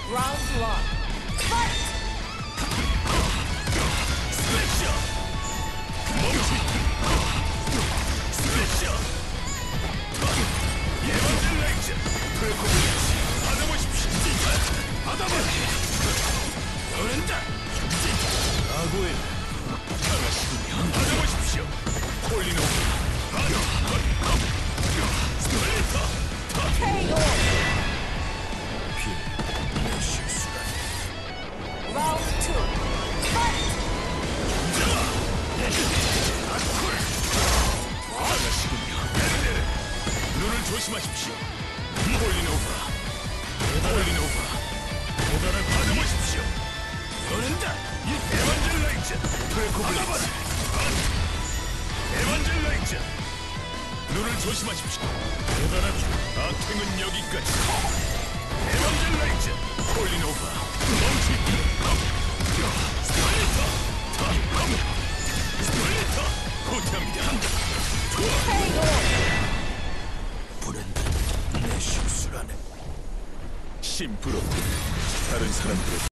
Round one. Fight! 스매셔! 멈추! 스매셔! 예반젤라이즈! 프레코블리치! 받아보십시오! 받아보십시오! 열린다! 아구에 하나씩이면 받아보십시오! 콜리노! 스플리터! KO! 내 실수가 Round two. Fight! 눈을 조심하십시오. 폴리노바, 폴리노바, 도달을 받아보십시오. 열린다. 에반젤라이즈, 프레코블리치, 에반젤라이즈. 눈을 조심하십시오. 도달한 악행은 여기까지. 에반젤라이즈, 폴리노바, 멈추기. 스플리터, 스플리터, 후퇴합니다. KO! 브랜드, 내 실수라네. 심플로 다른 사람들의